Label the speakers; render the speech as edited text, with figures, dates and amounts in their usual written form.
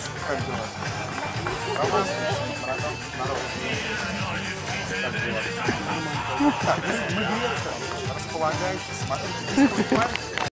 Speaker 1: Как дела? Работа? Народ. Как дела? Так, мы Греция. Располагайтесь, смотрите, здесь